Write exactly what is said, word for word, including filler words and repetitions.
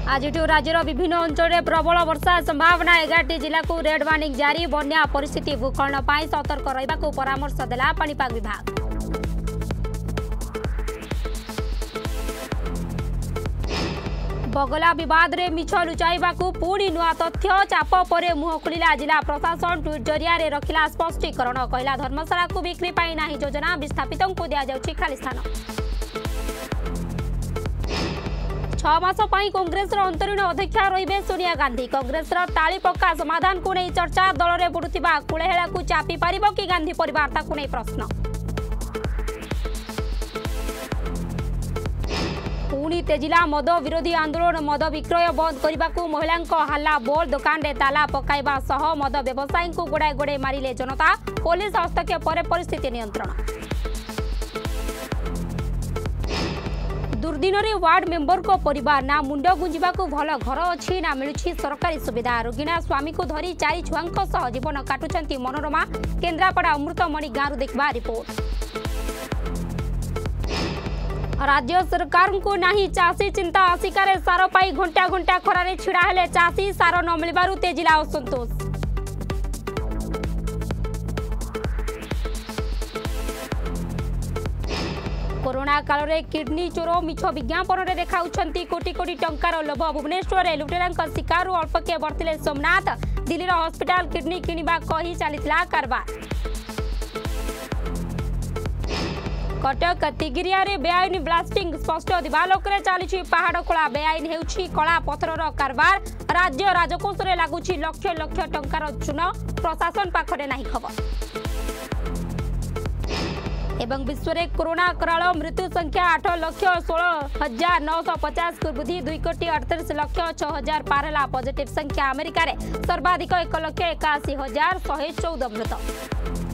आज राज्यर विभिन्न अंचल में प्रबल वर्षा संभावना एगारटी जिला को रेड वार्निंग जारी बन्या परिस्थिति भूस्खलन पर सतर्क रहा परामर्श देला पाणीपाग विभाग। बगला बद में मिछ लुचाइबा पुणी नुआ तथ्य चाप पर मुह खोला जिला प्रशासन ट्वीट जरिया रखिला स्पष्टीकरण कहला धर्मशाला को बिक्री पाई ना योजना विस्थापित को दि जाउछि खाली स्थान। छह मास कांग्रेस अंतरीण अध्यक्षा रहिबे सोनिया गांधी कांग्रेस ताली पक्का समाधान को नहीं चर्चा दल में बुड़ुथिबा कुलेहेला को चापी पारिबो कि गांधी परिवार ताकू नहीं प्रश्न। पुणी तेजिला मद विरोधी आंदोलन मद विक्रय बंद करने को महिला हल्ला बोल दुकान रे ताला पकाइबा सह मद व्यवसायी को गोड़ाए गोड़े मारिले जनता पुलिस हस्तक्षेप पर परिस्थिति नियंत्रण। दुर्दिन रे वार्ड मेंबर को परिवार ना मुंड गुंजिबा को भल घर अच्छी ना मिलुछि सरकारी सुविधा रोगिणा स्वामी को धरी चारि छुआंक सह जीवन काटुचंती मनोरमा केन्द्रापड़ा अमृतमणि गांव देखबा रिपोर्ट। राज्य सरकार को नहीं चाषी चिंता आशिकारे सार पाई घंटा घंटा खरारे छिड़ा हेले चाषी सार न मिलबारु तेजिला असंतोष। कोरोना काल रे किडनी चोर मिछ विज्ञापन रे देखाउछंती कोटी कोटी टंकार लोभ भुवनेश्वर रे लुटेरांक शिकार अल्पके बर्तिले सोमनाथ दिल्ली रो हॉस्पिटल किडनी किनिबा कही चलीथिला कारबार। कटक तिगिरिया रे बेआईन ब्लास्टिंग स्पष्ट दिवालोक रे चली पहाड़ खोला बेआईन हेउछि कला पत्थरर कारबार राज्य राजकोष रे लागुछि लक्ष लक्ष टंकार चून प्रशासन पाखरे नाही खबर। एवं विश्व में कोरोना कराल मृत्यु संख्या आठ लक्ष षोलह हजार नौ सौ पचास को वृद्धि दुई कोटी अड़तीस लक्ष छह हजार पार है पॉजिटिव संख्या अमेरिका रे सर्वाधिक एक लक्ष एकाशी हजार शहे चौदह मृत।